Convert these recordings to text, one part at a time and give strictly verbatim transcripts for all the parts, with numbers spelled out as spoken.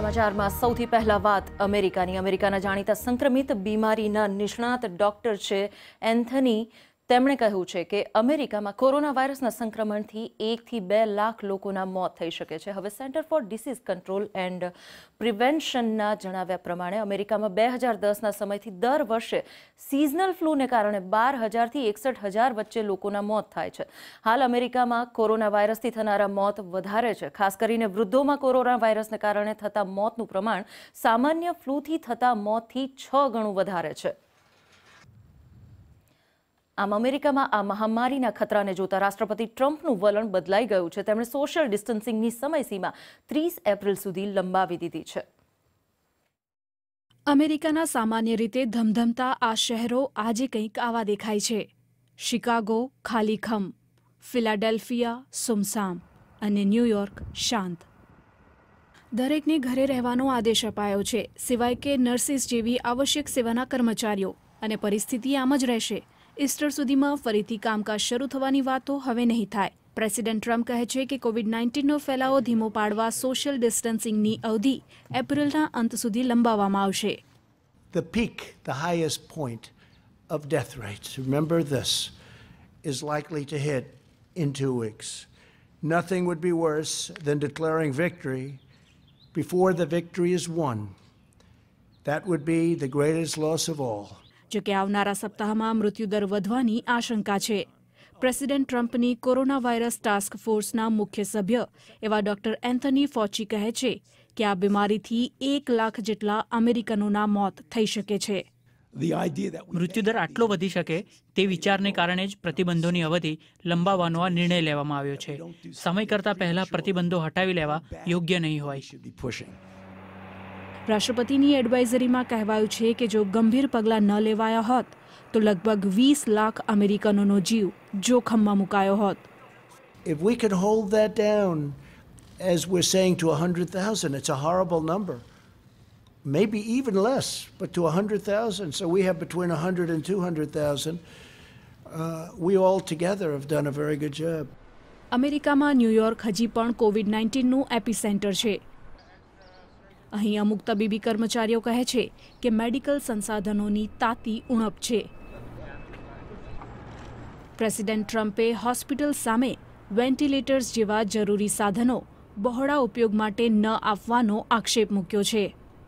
સમાચારમાં સૌથી પહેલા વાત અમેરિકાની અમેરિકાના જાણીતા સંક્રમિત બીમારીના નિષ્ણાત ડોક્ટર છે એન્થની તેમણે કહ્યું છે કે અમેરિકામાં કોરોના વાયરસના સંક્રમણથી એકથી બે લાખ લોકોના મોત થઈ શકે છે. હવે centre for disease control and પ્રિવેન્શનના જણાવ્યા પ્રમાણે અમેરિકામાં બે હજાર દસના સમયથી દર વર્ષે સિઝનલ ફ્લૂને કારણે બાર હજારથી એકસઠ હજાર વચ્ચે લોકોના મોત થાય છે. હાલ અમેરિકામાં કોરોના વાયરસથી થનારા મોત વધારે છે. ખાસ કરીને વૃદ્ધોમાં કોરોના વાયરસને કારણે થતા મોતનું પ્રમાણ સામાન્ય ફ્લૂથી થતા મોતથી છ ગણું વધારે છે. આમ અમેરિકામાં આ મહામારીના ખતરાને જોતા રાષ્ટ્રપતિ ટ્રમ્પનું વલણ બદલાઈ ગયું છે. તેમણે સોશિયલ ડિસ્ટન્સિંગની સમયસીમા ત્રીસ એપ્રિલ સુધી લંબાવી દીધી છે. અમેરિકાના સામાન્ય રીતે ધમધમતા આ શહેરો આજે કંઈક આવા દેખાય છે. શિકાગો ખાલીખમ, ફિલાડેલ્ફિયા સુમસામ અને ન્યૂયોર્ક શાંત. દરેકને ઘરે રહેવાનો આદેશ અપાયો છે, સિવાય કે નર્સિસ જેવી આવશ્યક સેવાના કર્મચારીઓ, અને પરિસ્થિતિ આમ જ રહેશે. ઇસ્ટર સુધીમાં ફરીથી કામકાજ શરૂ થવાની વાતો હવે નહીં થાય. પ્રેસિડેન્ટ ટ્રમ્પ કહે છે કે કોવિડ નાઇન્ટીનનો ફેલાવો ધીમો પાડવા સોશિયલ ડિસ્ટન્સિંગની અવધિ એપ્રિલના અંત સુધી લંબાવવામાં આવશે. The peak, the highest point of death rates, remember this, is likely to hit in two weeks. Nothing would be worse than declaring victory before the victory is won. That would be the greatest loss of all. જો કે આવનારા સપ્તાહમાં મૃત્યુદર વધવાની આશંકા છે. President ટ્રમ્પની corona virus task ફોર્સના મુખ્ય સભ્ય એવા ડોક્ટર એન્થની ફોચી કહે છે કે આ બીમારીથી એક લાખ જેટલા અમેરિકનોના મોત થઈ શકે છે. મૃત્યુદર આટલો વધી શકે તે વિચારને કારણે જ પ્રતિબંધોની અવધિ લંબાવવાનો આ નિર્ણય લેવામાં આવ્યો છે. સમય કરતાં પહેલા પ્રતિબંધો હટાવી લેવા યોગ્ય નહીં હોય. રાષ્ટ્રપતિની એડવાઇઝરીમાં કહેવાયું છે કે જો ગંભીર પગલાં ન લેવાયા હોત તો લગભગ વીસ લાખ અમેરિકનોનો જીવ જોખમમાં મુકાયો હોત. If we could hold that down, as we're saying, to one hundred thousand, it's a horrible number. Maybe even less, but to one hundred thousand. So we have between one hundred and two hundred thousand. Uh, we all together have done a very good job. અમેરિકામાં New York હજી પણ Covid નાઇન્ટીનનું epicentre છે. અહીં અમુક તબીબી કર્મચારીઓ કહે છે કે મેડિકલ સંસાધનોની તાતી ઉણપ છે. પ્રેસિડેન્ટ ટ્રમ્પે હોસ્પિટલ સામે વેન્ટિલેટર્સ જેવા જરૂરી સાધનો બહોળા ઉપયોગ માટે ન આપવાનો આક્ષેપ મૂક્યો છે.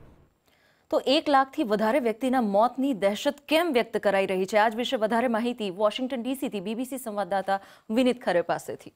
તો એક લાખથી વધારે વ્યક્તિના મોતની દહેશત કેમ વ્યક્ત કરાઈ રહી છે? આજ વિશે વધારે માહિતી વોશિંગ્ટન ડીસીથી બીબીસી સંવાદદાતા વિનીત ખરે પાસેથી.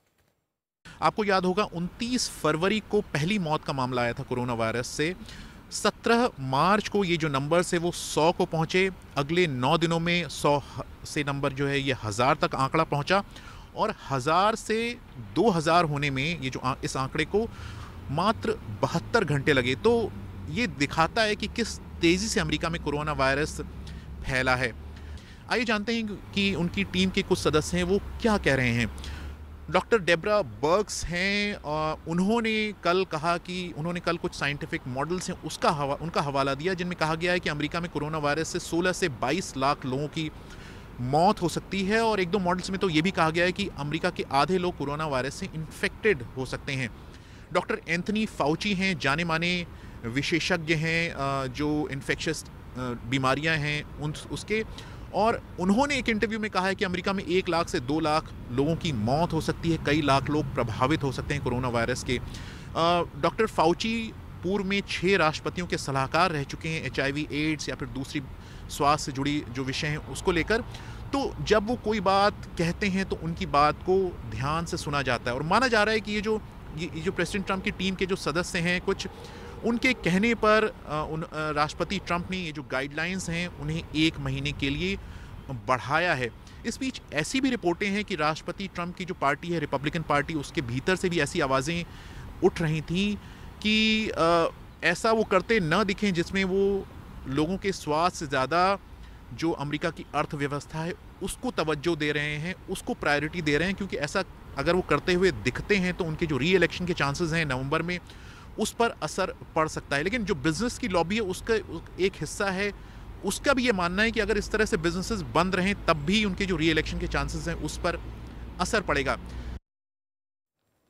आपको याद होगा उनतीस फरवरी को पहली मौत का मामला आया था कोरोना वायरस से. सत्रह मार्च को ये जो नंबर्स है वो सौ को पहुंचे. अगले नौ दिनों में सौ से नंबर जो है ये हज़ार तक आंकड़ा पहुंचा और हज़ार से दो हज़ार होने में ये जो आ, इस आंकड़े को मात्र बहत्तर घंटे लगे. तो ये दिखाता है कि किस तेज़ी से अमेरिका में कोरोना वायरस फैला है. आइए जानते हैं कि उनकी टीम के कुछ सदस्य हैं वो क्या कह रहे हैं. डॉक्टर डेब्रा बर्ग्स हैं और उन्होंने कल कहा कि उन्होंने कल कुछ साइंटिफिक मॉडल्स हैं उसका हवा उनका हवाला दिया जिनमें कहा गया है कि अमेरिका में कोरोना वायरस से सोलह से बाईस लाख लोगों की मौत हो सकती है. और एक दो मॉडल्स में तो ये भी कहा गया है कि अमेरिका के आधे लोग कोरोना वायरस से इन्फेक्टेड हो सकते हैं. डॉक्टर एंथनी फाउची हैं, जाने माने विशेषज्ञ हैं जो इन्फेक्शस बीमारियाँ हैं उन उसके, और उन्होंने एक इंटरव्यू में कहा है कि अमेरिका में एक लाख से दो लाख लोगों की मौत हो सकती है, कई लाख लोग प्रभावित हो सकते हैं कोरोना वायरस के. डॉक्टर फाउची पूर्व में छः राष्ट्रपतियों के सलाहकार रह चुके हैं एच आई वी एड्स या फिर दूसरी स्वास्थ्य से जुड़ी जो विषय हैं उसको लेकर. तो जब वो कोई बात कहते हैं तो उनकी बात को ध्यान से सुना जाता है. और माना जा रहा है कि ये जो ये जो प्रेसिडेंट ट्रम्प की टीम के जो सदस्य हैं कुछ उनके कहने पर उन राष्ट्रपति ट्रंप ने ये जो गाइडलाइंस हैं उन्हें एक महीने के लिए बढ़ाया है. इस बीच ऐसी भी रिपोर्टें हैं कि राष्ट्रपति ट्रंप की जो पार्टी है रिपब्लिकन पार्टी उसके भीतर से भी ऐसी आवाज़ें उठ रही थीं कि आ, ऐसा वो करते न दिखें जिसमें वो लोगों के स्वास्थ्य से ज़्यादा जो अमेरिका की अर्थव्यवस्था है उसको तवज्जो दे रहे हैं, उसको प्रायोरिटी दे रहे हैं. क्योंकि ऐसा अगर वो करते हुए दिखते हैं तो उनके जो री इलेक्शन के चांसेस हैं नवंबर में उस पर असर पड़ सकता है. लेकिन जो बिजनेस की लॉबी है उसका एक हिस्सा है, उसका भी ये मानना है कि अगर इस तरह से बिजनेसेस बंद रहें तब भी उनके जो री इलेक्शन के चांसेस हैं उस पर असर पड़ेगा.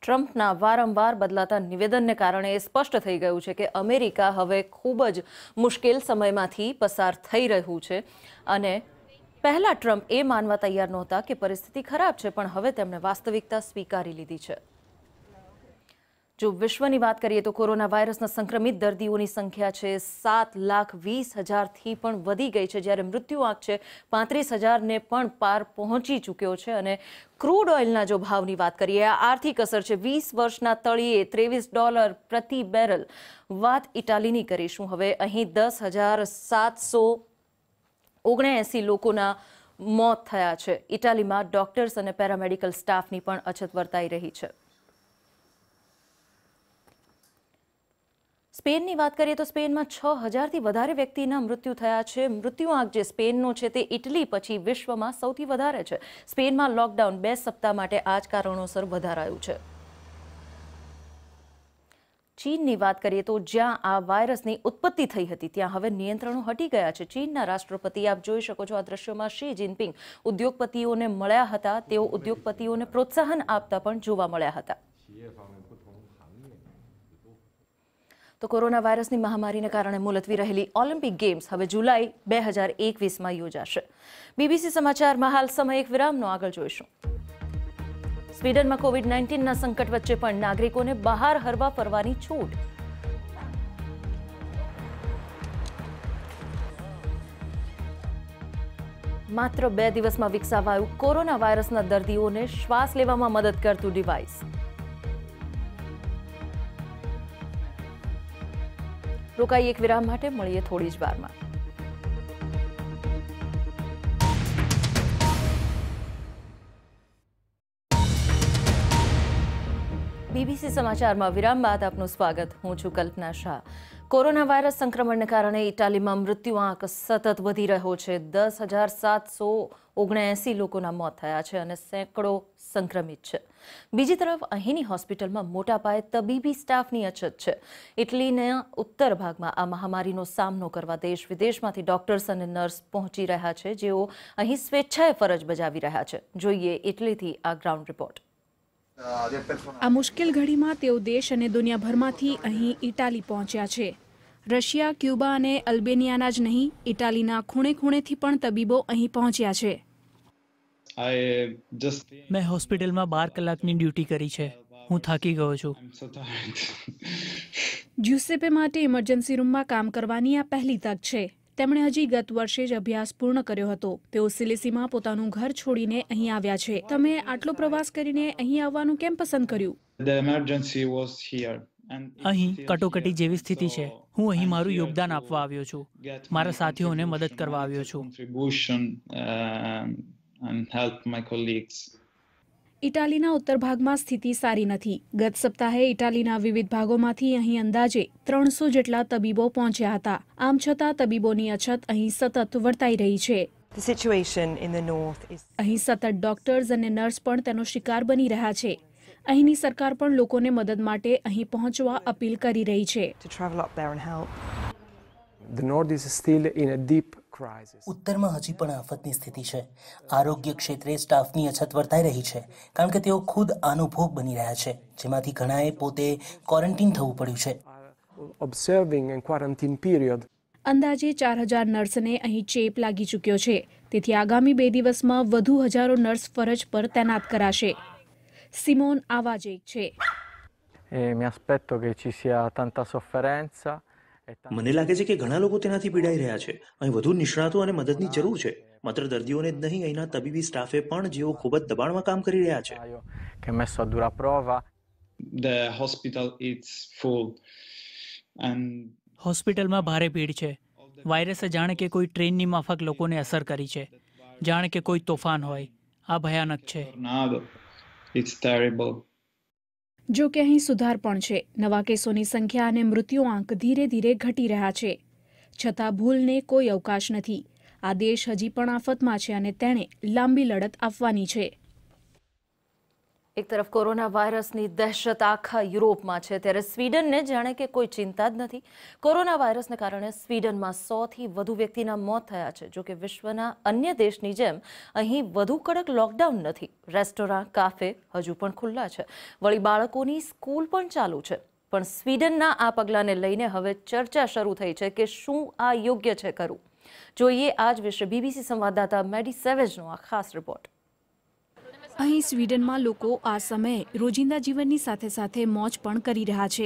ટ્રમ્પના વારંવાર બદલાતા નિવેદનને કારણે એ સ્પષ્ટ થઈ ગયું છે કે અમેરિકા હવે ખૂબ જ મુશ્કેલ સમયમાંથી પસાર થઈ રહ્યું છે અને પહેલા ટ્રમ્પ એ માનવા તૈયાર નહોતા કે પરિસ્થિતિ ખરાબ છે, પણ હવે તેમણે વાસ્તવિકતા સ્વીકારી લીધી છે. જો વિશ્વની વાત કરીએ તો કોરોના વાયરસના સંક્રમિત દર્દીઓની સંખ્યા છે સાત લાખ વીસ હજારથી પણ વધી ગઈ છે, જ્યારે મૃત્યુઆંક છે પાંત્રીસ હજારને પણ પાર પહોંચી ચૂક્યો છે. અને ક્રૂડ ઓઇલના જો ભાવની વાત કરીએ, આ આર્થિક અસર છે વીસ વર્ષના તળિયે ત્રેવીસ ડોલર પ્રતિ બેરલ. વાત ઇટાલીની કરીશું. હવે અહીં દસ હજાર સાતસો ઓગણએંસી લોકોના મોત થયા છે. ઇટાલીમાં ડોક્ટર્સ અને પેરામેડિકલ સ્ટાફની પણ અછત વર્તાઈ રહી છે. સ્પેનની વાત કરીએ તો સ્પેનમાં છ હજારથી વધારે વ્યક્તિના મૃત્યુ થયા છે. મૃત્યુઆંક જે સ્પેનનો છે તે ઇટલી પછી વિશ્વમાં સૌથી વધારે છે. સ્પેનમાં લોકડાઉન બે સપ્તાહ માટે આ જ કારણોસર વધારાયું છે. ચીનની વાત કરીએ તો જ્યાં આ વાયરસની ઉત્પત્તિ થઈ હતી ત્યાં હવે નિયંત્રણો હટી ગયા છે. ચીનના રાષ્ટ્રપતિ, આપ જોઈ શકો છો આ દ્રશ્યોમાં, શી જિનપિંગ ઉદ્યોગપતિઓને મળ્યા હતા. તેઓ ઉદ્યોગપતિઓને પ્રોત્સાહન આપતા પણ જોવા મળ્યા હતા. તો કોરોના વાયરસની મહામારીને કારણે મુલતવી રહેલી ઓલિમ્પિક ગેમ્સ હવે જુલાઈ બે હજાર એકવીસમાં યોજાશે. બીબીસી સમાચારમાં હાલ સમય એક વિરામનો, આગળ જોઈશું. સ્વીડનમાં કોવિડ નાઇન્ટીનના સંકટ વચ્ચે પણ નાગરિકોને બહાર હરવા ફરવાની છૂટ. માત્ર બે દિવસમાં વિકસાવાયું કોરોના વાયરસના દર્દીઓને શ્વાસ લેવામાં મદદ કરતું ડિવાઇસ. રોકાઈ એક વિરામ માટે, મળીએ થોડી જ વારમાં. બીબીસી સમાચારમાં વિરામ બાદ આપનું સ્વાગત. હું છું કલ્પના શાહ. કોરોના વાયરસ સંક્રમણને કારણે ઇટાલીમાં મૃત્યુઆંક સતત વધી રહ્યો છે. દસ હજાર સાતસો ઓગણએંસી લોકોના મોત થયા છે અને સેંકડો સંક્રમિત છે. બીજી તરફ અહીંની હોસ્પિટલમાં મોટા પાયે તબીબી સ્ટાફની અછત છે. ઇટલીના ઉત્તર ભાગમાં આ મહામારીનો સામનો કરવા દેશ વિદેશમાંથી ડોક્ટર્સ અને નર્સ પહોંચી રહ્યા છે, જેઓ અહીં સ્વેચ્છાએ ફરજ બજાવી રહ્યા છે. જોઈએ ઇટલીથી આ ગ્રાઉન્ડ રિપોર્ટ. આ મુશ્કેલ ઘડીમાં તેઓ દેશ અને દુનિયાભરમાંથી અહીં ઇટાલી પહોંચ્યા છે. રશિયા, ક્યુબા અને અલ્બેનિયાના જ નહીં, ઇટાલીના ખૂણે ખૂણેથી પણ તબીબો અહીં પહોંચ્યા છે. મેં હોસ્પિટલમાં બાર કલાકની ડ્યુટી કરી છે. હું થાકી ગયો છું. જ્યુસેપે માટે ઇમરજન્સી રૂમમાં કામ કરવાની આ પહેલી તક છે. તેમણે હજી ગત વર્ષે જ અભ્યાસ પૂર્ણ કર્યો હતો. તેઓ સિલિસીમાં પોતાનું ઘર છોડીને અહીં આવ્યા છે. તમે આટલો પ્રવાસ કરીને અહીં આવવાનું કેમ પસંદ કર્યું? અહીં કટોકટી જેવી સ્થિતિ છે. હું અહીં મારું યોગદાન આપવા આવ્યો છું. મારા સાથીઓને મદદ કરવા આવ્યો છું. ઇટાલીના ઉત્તર ભાગમાં સ્થિતિ સારી નથી. ગત સપ્તાહે ઇટાલીના વિવિધ ભાગોમાંથી અહીં અંદાજે ત્રણસો જેટલા તબીબો પહોંચ્યા હતા. આમ છતાં તબીબોની અછત અહીં સતત વર્તાઈ રહી છે. અહીં સતત ડોક્ટર્સ અને નર્સ પણ તેનો શિકાર બની રહ્યા છે. અહીંની સરકાર પણ લોકોને મદદ માટે અહીં પહોંચવા અપીલ કરી રહી છે. ઉત્તરમાં હજી પણ આફતની સ્થિતિ છે. આરોગ્ય ક્ષેત્રે સ્ટાફની અછત વર્તાઈ રહી છે, કારણ કે તેઓ ખુદ આનો ભોગ બની રહ્યા છે, જેમાંથી ઘણાએ પોતે ક્વોરન્ટીન થવું પડ્યું છે. અંદાજે ચાર હજાર નર્સને અહીં ચેપ લાગી ચૂક્યો છે. તેથી આગામી બે દિવસમાં વધુ હજારો નર્સ ફરજ પર તૈનાત કરાશે. સિમોન આવા જ એક છે. મને લાગે છે કે ઘણા લોકો તેનાથી પીડાઈ રહ્યા છે. અહીં વધુ નિષ્ણાતો અને મદદની જરૂર છે. માત્ર દર્દીઓને જ નહીં, અહીંના તબીબી સ્ટાફે પણ, જેઓ ખૂબ જ દબાણમાં કામ કરી રહ્યા છે. હોસ્પિટલમાં ભારે ભીડ છે. વાયરસે જાણે કે કોઈ ટ્રેનની માફક લોકોને અસર કરી છે. જાણે કે કોઈ તોફાન હોય. આ ભયાનક છે. જો કે અહીં સુધાર પણ છે. નવા કેસોની સંખ્યા અને મૃત્યુઆંક ધીરે ધીરે ઘટી રહ્યા છે. છતાં ભૂલને કોઈ અવકાશ નથી. આ દેશ હજી પણ આફતમાં છે અને તેણે લાંબી લડત આપવાની છે. એક તરફ કોરોના વાયરસની દહેશત આખા યુરોપમાં છે, ત્યારે સ્વીડનને જાણે કે કોઈ ચિંતા જ નથી. કોરોના વાયરસને કારણે સ્વીડનમાં સોથી વધુ વ્યક્તિના મોત થયા છે. જોકે વિશ્વના અન્ય દેશની જેમ અહીં વધુ કડક લોકડાઉન નથી. રેસ્ટોરાં, કાફે હજુ પણ ખુલ્લા છે. વળી બાળકોની સ્કૂલ પણ ચાલુ છે. પણ સ્વીડનના આ પગલાંને લઈને હવે ચર્ચા શરૂ થઈ છે કે શું આ યોગ્ય છે ખરું. જોઈએ આજ વિશે બીબીસી સંવાદદાતા મેડી સેવેજનો આ ખાસ રિપોર્ટ. અહીં સ્વીડનમાં લોકો આ સમયે રોજિંદા જીવનની સાથે સાથે મોજ પણ કરી રહ્યા છે.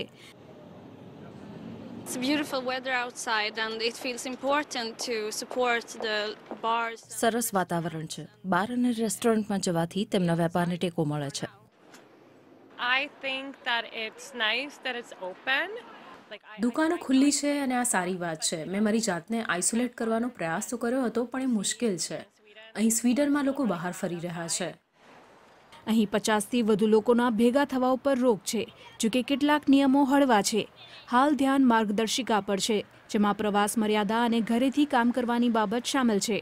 It's beautiful weather outside and it feels important to support the bars. સરસ વાતાવરણ છે. બાર અને રેસ્ટોરન્ટમાં જવાથી તેમના વેપારને ટેકો મળે છે. I think that it's nice that it's open. દુકાનો ખુલ્લી છે અને આ સારી વાત છે. મેં મારી જાતને આઇસોલેટ કરવાનો પ્રયાસ તો કર્યો હતો, પણ એ મુશ્કેલ છે. અહીં સ્વીડનમાં લોકો બહાર ફરી રહ્યા છે. અહીં પચાસથી વધુ લોકોના ભેગા થવા ઉપર રોક છે. જોકે કેટલાક નિયમો હળવા છે. હાલ ધ્યાન માર્ગદર્શિકા પર છે, જેમાં પ્રવાસ મર્યાદા અને ઘરેથી કામ કરવાની બાબત શામેલ છે.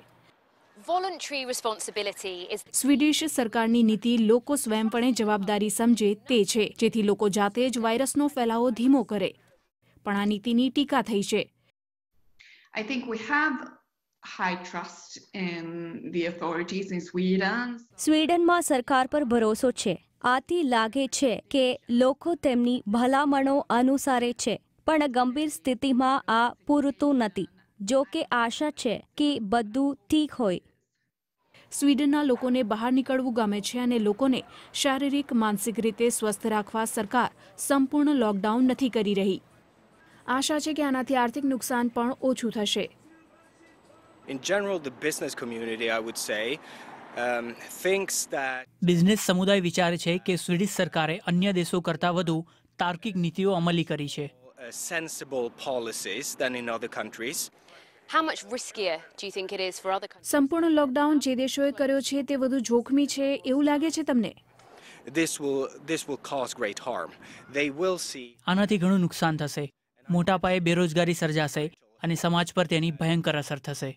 સ્વીડિશ સરકારની નીતિ લોકો સ્વયંપણે જવાબદારી સમજે તે છે, જેથી લોકો જાતે જ વાયરસનો ફેલાવો ધીમો કરે. પણ આ નીતિની ટીકા થઈ છે. I think we have high trust in the authorities in Sweden. સ્વીડનમાં સરકાર પર ભરોસો છે. આથી લાગે છે કે લોકો તેમની ભલામણો અનુસારે છે, પણ ગંભીર સ્થિતિમાં આ પૂરતું નથી. જો કે આશા છે કે બધું ઠીક હોય. સ્વીડનના લોકોને બહાર નીકળવું ગમે છે અને લોકોને શારીરિક માનસિક રીતે સ્વસ્થ રાખવા સરકાર સંપૂર્ણ લોકડાઉન નથી કરી રહી. આશા છે કે આનાથી આર્થિક નુકસાન પણ ઓછું થશે. In general, the business community, I would say, um, thinks that business સમુદાય વિચારે છે કે સ્વીડિશ સરકારે અન્ય દેશો કરતાં વધુ તાર્કિક નીતિઓ અમલી કરી છે. sensible policies than in other countries. How much riskier do you think it is for other countries? સંપૂર્ણ લોકડાઉન જે દેશોએ કર્યો છે તે વધુ જોખમી છે એવું લાગે છે તમને? This will this will cause great harm. They will see. આનાથી ઘણું નુકસાન થશે. મોટા પાયે બેરોજગારી સર્જાશે અને સમાજ પર તેની ભયંકર અસર થશે.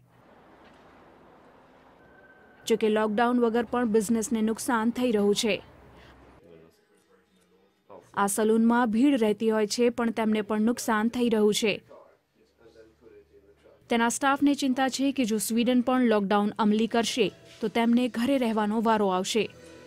જોકે લોકડાઉન વગર પણ બિઝનેસને નુકસાન થઈ રહ્યું છે. આ સલૂનમાં ભીડ રહેતી હોય છે, પણ તેમને પણ નુકસાન થઈ રહ્યું છે. તેના સ્ટાફને ચિંતા છે કે જો સ્વીડન પણ લોકડાઉન અમલી કરશે તો તેમને ઘરે રહેવાનો વારો આવશે.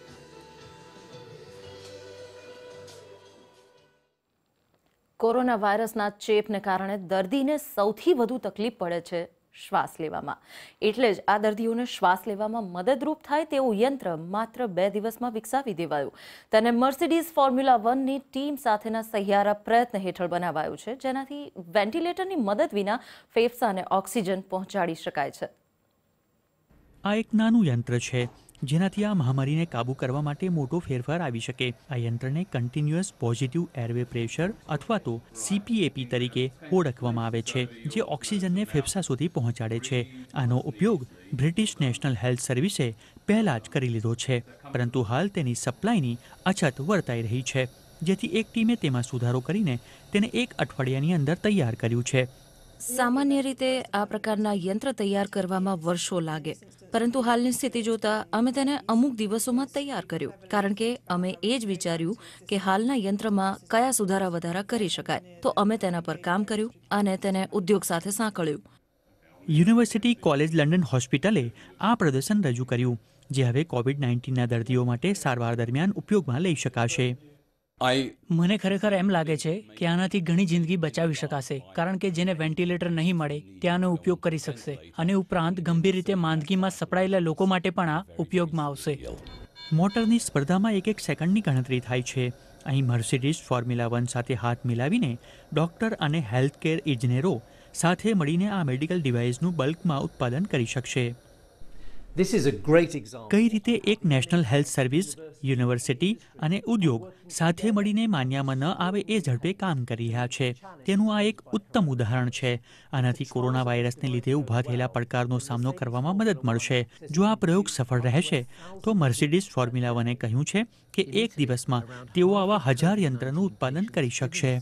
કોરોના વાયરસના ચેપને કારણે દર્દીને સૌથી વધુ તકલીફ પડે છે શ્વાસ લેવામાં. એટલે જ આ દર્દીઓને શ્વાસ લેવામાં મદદરૂપ થાય તેવું યંત્ર માત્ર બે દિવસમાં વિકસાવી દેવાયું. તેને મર્સિડીઝ ફોર્મ્યુલા વનની ટીમ સાથેના સહિયારા પ્રયત્ન હેઠળ બનાવાયું છે, જેનાથી વેન્ટિલેટરની મદદ વિના ફેફસાને ઓક્સિજન પહોંચાડી શકાય છે. આ એક નાનું યંત્ર છે જેનાથી આ મહામારીને કાબૂ કરવા માટે મોટો ફેરફાર આવી શકે. આ યંત્રને કન્ટિન્યુઅસ પોઝિટિવ એરવે પ્રેશર અથવા તો સીપીએપી તરીકે ઓળખવામાં આવે છે, જે ઓક્સિજનને ફેફસા સુધી પહોંચાડે છે. આનો ઉપયોગ બ્રિટિશ નેશનલ હેલ્થ સર્વિસે પહેલાં જ કરી લીધો છે, પરંતુ હાલ તેની સપ્લાયની અછત વર્તાઈ રહી છે, જેથી એક ટીમે તેમાં સુધારો કરીને તેને એક અઠવાડિયાની અંદર તૈયાર કર્યું છે. સામાન્ય રીતે આ પ્રકારના યંત્ર તૈયાર કરવામાં વર્ષો લાગે, પરંતુ હાલની સ્થિતિ જોતા અમે તેને અમુક દિવસોમાં તૈયાર કર્યું, કારણ કે અમે એ જ વિચાર્યું કે હાલના યંત્રમાં કયા સુધારા વધારા કરી શકાય. તો અમે તેના પર કામ કર્યું અને તેને ઉદ્યોગ સાથે સાંકળ્યું. યુનિવર્સિટી કોલેજ લંડન હોસ્પિટલે આ પ્રદર્શન રજૂ કર્યું, જે હવે કોવિડ નાઇન્ટીનના દર્દીઓ માટે સારવાર દરમિયાન ઉપયોગમાં લઈ શકાશે. મને ખરેખર એમ લાગે છે કે આનાથી ઘણી જિંદગી બચાવી શકાશે, કારણ કે જેને વેન્ટિલેટર નહીં મળે ત્યાંનો ઉપયોગ કરી શકશે, અને ઉપરાંત ગંભીર રીતે માંદગીમાં સપડાયેલા લોકો માટે પણ આ ઉપયોગમાં આવશે. મોટરની સ્પર્ધામાં એક એક સેકન્ડની ગણતરી થાય છે. અહીં મર્સિડીઝ ફોર્મ્યુલા વન સાથે હાથ મિલાવીને ડોક્ટર અને હેલ્થકેર ઇજનેરો સાથે મળીને આ મેડિકલ ડિવાઇસનું બલ્કમાં ઉત્પાદન કરી શકશે. કઈ રીતે એક નેશનલ હેલ્થ સર્વિસ, યુનિવર્સિટી અને ઉદ્યોગ સાથે મળીને માન્યામાં ન આવે એ ઝડપે કામ કરી રહ્યા છે, તેનું આ એક ઉત્તમ ઉદાહરણ છે. આનાથી કોરોના વાયરસને લીધે ઊભા થયેલા પડકારનો સામનો કરવામાં મદદ મળશે. જો આ પ્રયોગ સફળ રહેશે તો મર્સિડીઝ ફોર્મ્યુલા વને કહ્યું છે કે એક દિવસમાં તેઓ આવા હજાર યંત્રનું ઉત્પાદન કરી શકશે.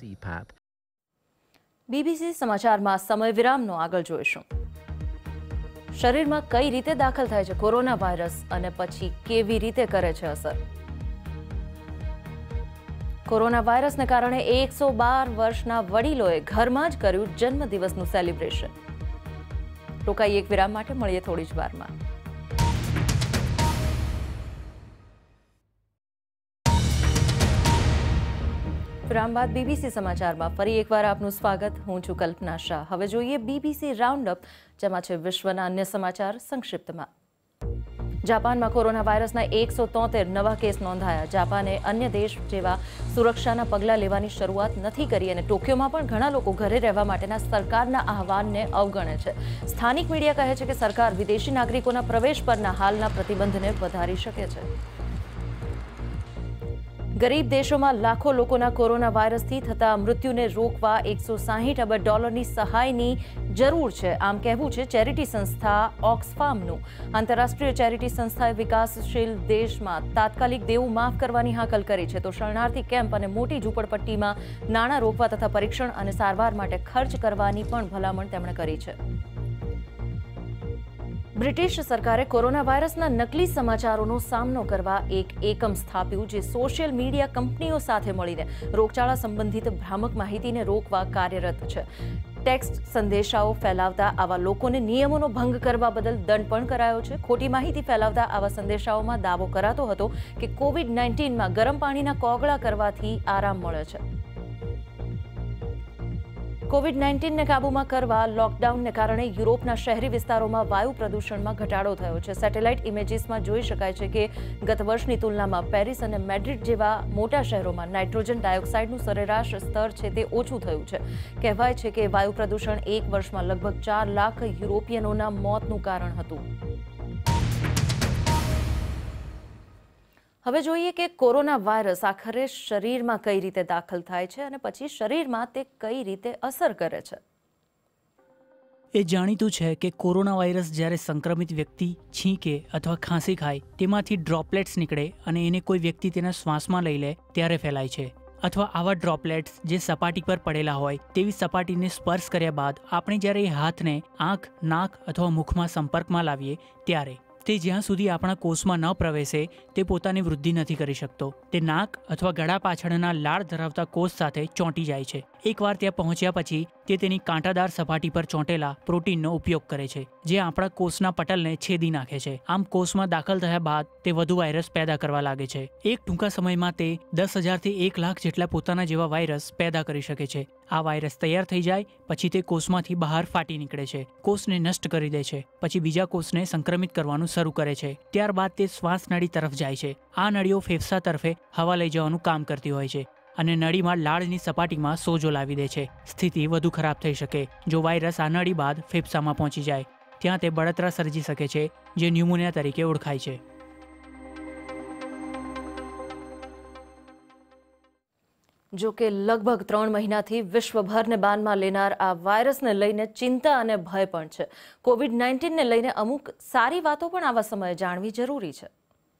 બીબીસી સમાચારમાં સમય વિરામનો આગળ જોઈશું. શરીરમાં કઈ રીતે દાખલ થાય છે કોરોના વાયરસ અને પછી કેવી રીતે કરે છે અસર. કોરોના વાયરસને કારણે એકસો બાર વર્ષના વડીલોએ ઘરમાં જ કર્યું જન્મદિવસનું સેલિબ્રેશન. રોકાઈ એક વિરામ માટે, મળીએ થોડી જ વારમાં. વિરામ બાદ બીબીસી સમાચારમાં ફરી એકવાર આપનું સ્વાગત. હું છું કલ્પના શાહ. હવે જોઈએ બીબીસી રાઉન્ડ અપ, જેમાં છે વિશ્વના અન્ય સમાચાર સંક્ષિપ્તમાં. જાપાનમાં કોરોના વાયરસના એકસો તોતેર નવા કેસ નોંધાયા. જાપાને અન્ય દેશ જેવા સુરક્ષાના પગલાં લેવાની શરૂઆત નથી કરી અને ટોક્યોમાં પણ ઘણા લોકો ઘરે રહેવા માટેના સરકારના આહવાનને અવગણે છે. સ્થાનિક મીડિયા કહે છે કે સરકાર વિદેશી નાગરિકોના પ્રવેશ પરના હાલના પ્રતિબંધને વધારી શકે છે. ગરીબ દેશોમાં લાખો લોકોના કોરોના વાયરસથી થતા મૃત્યુને રોકવા એકસો સાહીઠ અબજ ડોલરની સહાયની જરૂર છે. આમ કહેવું છે ચેરિટી સંસ્થા ઓક્સફામનું. આંતરરાષ્ટ્રીય ચેરિટી સંસ્થાએ વિકાસશીલ દેશમાં તાત્કાલિક દેવું માફ કરવાની હાકલ કરી છે, તો શરણાર્થી કેમ્પ અને મોટી ઝૂંપડપટ્ટીમાં નાણાં રોકવા તથા પરીક્ષણ અને સારવાર માટે ખર્ચ કરવાની પણ ભલામણ તેમણે કરી છે. બ્રિટિશ સરકારે કોરોના વાયરસના નકલી સમાચારોનો સામનો કરવા એક એકમ સ્થાપ્યું, જે સોશિયલ મીડિયા કંપનીઓ સાથે મળીને રોગચાળા સંબંધિત ભ્રામક માહિતીને રોકવા કાર્યરત છે. ટેક્સ્ટ સંદેશાઓ ફેલાવતા આવા લોકોને નિયમોનો ભંગ કરવા બદલ દંડ પણ કરાયો છે. ખોટી માહિતી ફેલાવતા આવા સંદેશાઓમાં દાવો કરાતો હતો કે કોવિડ નાઇન્ટીનમાં ગરમ પાણીના કોગળા કરવાથી આરામ મળે છે. કોવિડ નાઇન્ટીનને કાબૂમાં કરવા લોકડાઉનને કારણે યુરોપના શહેરી વિસ્તારોમાં વાયુ પ્રદૂષણમાં ઘટાડો થયો છે. સેટેલાઇટ ઇમેજીસમાં જોઈ શકાય છે કે ગત વર્ષની તુલનામાં પેરિસ અને મેડ્રિડ જેવા મોટા શહેરોમાં નાઇટ્રોજન ડાયોક્સાઇડનું સરેરાશ સ્તર છે તે ઓછું થયું છે. કહેવાય છે કે વાયુ પ્રદૂષણ એક વર્ષમાં લગભગ ચાર લાખ યુરોપિયનોના મોતનું કારણ હતું. હવે જોઈએ કે કોરોના વાયરસ આખરે શરીરમાં કઈ રીતે દાખલ થાય છે અને પછી શરીરમાં તે કઈ રીતે અસર કરે છે. એ જાણીતું છે કે કોરોના વાયરસ જ્યારે સંક્રમિત વ્યક્તિ છીંકે અથવા ખાંસી ખાય તેમાંથી ડ્રોપલેટ્સ નીકળે અને એને કોઈ વ્યક્તિ તેના શ્વાસમાં લઈ લે ત્યારે ફેલાય છે. અથવા આવા ડ્રોપલેટ્સ જે સપાટી પર પડેલા હોય તેવી સપાટીને સ્પર્શ કર્યા બાદ આપણે જ્યારે એ હાથને આંખ, નાક અથવા મુખમાં સંપર્કમાં લાવીએ ત્યારે તે જ્યાં સુધી આપણા કોષમાં ન પ્રવેશે તે પોતાની વૃદ્ધિ નથી કરી શકતો. તે નાક અથવા ગળા પાછળના લાળ ધરાવતા કોષ સાથે ચોંટી જાય છે. એકવાર ત્યાં પહોંચ્યા પછી તે તેની કાંટાદાર સપાટી પર ચોંટેલા પ્રોટીનનો ઉપયોગ કરે છે, જે આપણા કોષના પટલને છેદી નાખે છે. આમ કોષમાં દાખલ થયા બાદ તે વધુ વાયરસ પેદા કરવા લાગે છે. એક ટૂંકા સમયમાં તે દસ હજારથી એક લાખ જેટલા પોતાના જેવા વાયરસ પેદા કરી શકે છે. આ વાયરસ તૈયાર થઈ જાય પછી તે કોષમાંથી બહાર ફાટી નીકળે છે, કોષને નષ્ટ કરી દે છે, પછી બીજા કોષને સંક્રમિત કરવાનું શરૂ કરે છે. ત્યારબાદ તે શ્વાસ નળી તરફ જાય છે. આ નળીઓ ફેફસા તરફે હવા લઈ જવાનું કામ કરતી હોય છે અને નળીમાં લાળની સપાટીમાં સોજો લાવી દે છે. સ્થિતિ વધુ ખરાબ થઈ શકે જો વાયરસ આ નળી બાદ ફેફસામાં પહોંચી જાય. ત્યાં તે બળતરા સર્જી શકે છે, જે ન્યુમોનિયા તરીકે ઓળખાય છે. જો કે લગભગ ત્રણ મહિનાથી વિશ્વભરને બાનમાં લેનાર આ વાયરસને લઈને ચિંતા અને ભય પણ છે. કોવિડ નાઇન્ટીનને લઈને અમુક સારી વાતો પણ આવા સમયે જાણવી જરૂરી છે.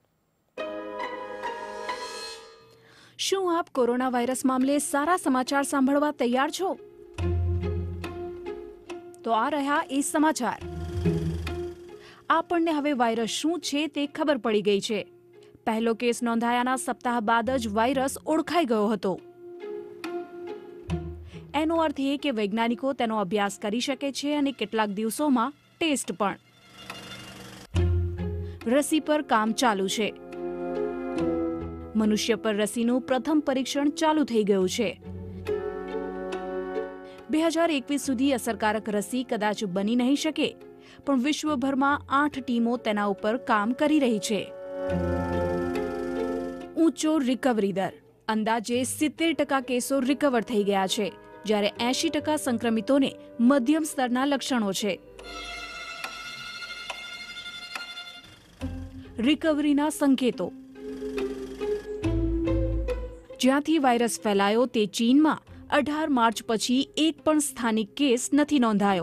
શું આપ કોરોના વાયરસ મામલે સારા સમાચાર સાંભળવા તૈયાર છો? તો આ રહ્યા એ સમાચાર. આપણને હવે વાયરસ શું છે તે ખબર પડી ગઈ છે. પહેલો કેસ નોંધાયાના સપ્તાહ બાદ જ વાયરસ ઓળખાઈ ગયો હતો. એનો અર્થ એ કે વૈજ્ઞાનિકો તેનો અભ્યાસ કરી શકે છે અને કેટલાક દિવસોમાં ટેસ્ટ પણ. રસી પર કામ ચાલુ છે. મનુષ્ય પર રસીનું પ્રથમ પરીક્ષણ ચાલુ થઈ ગયું છે. બે હજાર એકવીસ સુધી અસરકારક રસી કદાચ બની નહીં શકે, પણ વિશ્વભરમાં આઠ ટીમો તેના ઉપર કામ કરી રહી છે. ઊંચો રિકવરી દર. અંદાજે સિત્તેર ટકા કેસો રિકવર થઈ ગયા છે, જ્યારે એંશી ટકા સંક્રમિતોને મધ્યમ સ્તરના લક્ષણો છે. રિકવરીના સંકેતો. જ્યાંથી વાયરસ ફેલાયો તે ચીનમાં અઢાર માર્ચ પછી એક પણ સ્થાનિક કેસ નથી નોંધાયો.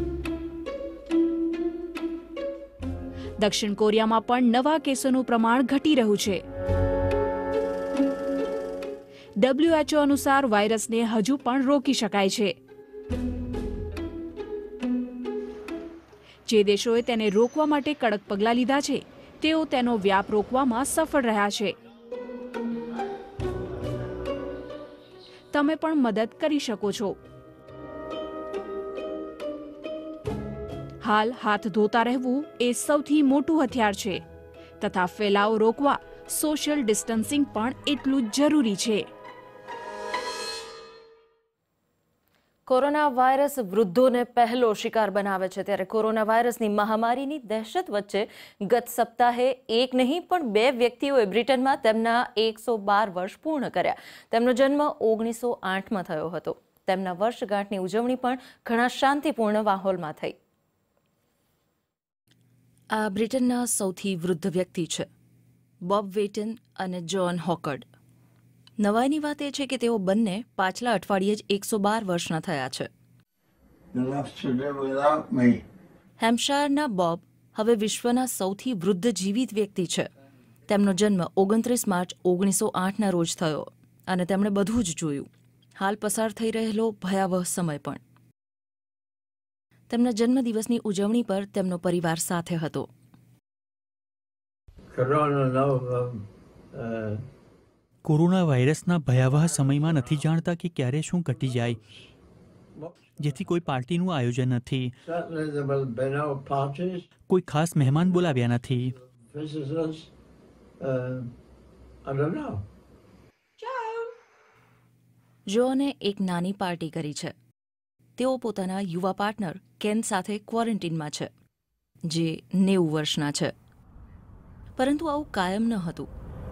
દક્ષિણ કોરિયામાં પણ નવા કેસોનું પ્રમાણ ઘટી રહ્યું છે. ડબ્લ્યુએચઓ અનુસાર વાયરસને હજુ પણ રોકી શકાય છે. જે દેશોએ તેને રોકવા માટે કડક પગલાં લીધા છે તેઓ તેનો વ્યાપ રોકવામાં સફળ રહ્યા છે. તમે પણ મદદ કરી શકો છો. હાલ હાથ ધોતા રહેવું એ સૌથી મોટું હથિયાર છે તથા ફેલાવો રોકવા સોશિયલ ડિસ્ટન્સિંગ પણ એટલું જ જરૂરી છે. કોરોના વાયરસ વૃદ્ધોને પહેલો શિકાર બનાવે છે, ત્યારે કોરોના વાયરસની મહામારીની દહેશત વચ્ચે ગત સપ્તાહે એક નહીં પણ બે વ્યક્તિઓએ બ્રિટનમાં તેમના એકસો બાર વર્ષ પૂર્ણ કર્યા. તેમનો જન્મ ઓગણીસો આઠમાં થયો હતો. તેમના વર્ષગાંઠની ઉજવણી પણ ઘણા શાંતિપૂર્ણ માહોલમાં થઈ. આ બ્રિટનના સૌથી વૃદ્ધ વ્યક્તિ છે, બોબ વેટન અને જ્હોન હોકર્ડ. નવાઈની વાત એ છે કે તેઓ બંને પાછલા અઠવાડિયે જ એકસો બાર વર્ષના થયા છે. હેમ્પશાયરના બોબ હવે વિશ્વના સૌથી વૃદ્ધ જીવિત વ્યક્તિ છે. તેમનો જન્મ ઓગણત્રીસ માર્ચ ઓગણીસો આઠના રોજ થયો અને તેમણે બધું જ જોયું, હાલ પસાર થઈ રહેલો ભયાવહ સમય પણ. તેમના જન્મદિવસની ઉજવણી પર તેમનો પરિવાર સાથે હતો. કોરોના વાયરસના ભયાવહ સમયમાં નથી જાણતા કે ક્યારે શું ઘટી જાય, જેથી કોઈ પાર્ટીનું આયોજન નથી, કોઈ ખાસ મહેમાન બોલાવ્યા નથી. જોને એક નાની પાર્ટી કરી છે. તેઓ પોતાના યુવા પાર્ટનર કેન સાથે ક્વોરન્ટીનમાં છે, જે નેવું વર્ષના છે. પરંતુ આવું કાયમ ન હતું.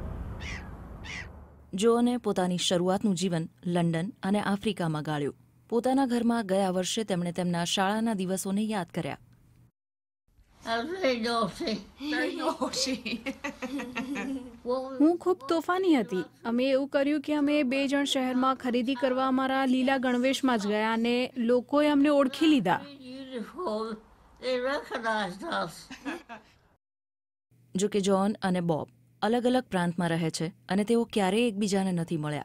જોને પોતાની શરૂઆતનું જીવન લંડન અને આફ્રિકામાં ગાળ્યું. પોતાના ઘરમાં ગયા વર્ષે તેમણે તેમના શાળાના દિવસોને યાદ કર્યા. હું ખૂબ તોફાની હતી. અમે એવું કર્યું કે અમે બે જણ શહેરમાં ખરીદી કરવા અમારા લીલા ગણવેશમાં જ ગયા અને લોકોએ અમને ઓળખી લીધા. જો કે જ્હોન અને બોબ અલગ અલગ પ્રાંતમાં રહે છે અને તેઓ ક્યારેય એકબીજાને નથી મળ્યા.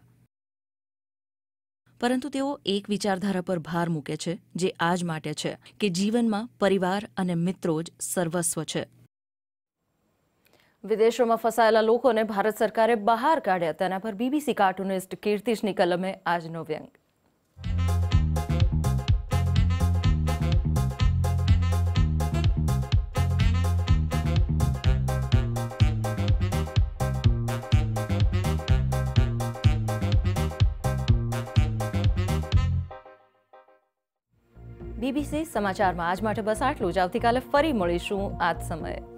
પરંતુ તેઓ એક વિચારધારા પર ભાર મૂકે છે, જે આજ માટે છે કે જીવનમાં પરિવાર અને મિત્રો જ સર્વસ્વ છે. વિદેશોમાં ફસાયેલા લોકોને ભારત સરકારે બહાર કાઢ્યા. તેના પર બીબીસી કાર્ટુનિસ્ટ કીર્તિશની કલમે આજનો વ્યંગ. બીબીસી સમાચારમાં આજ માટે બસ આટલું જ. આવતીકાલે ફરી મળીશું આ જ સમયે.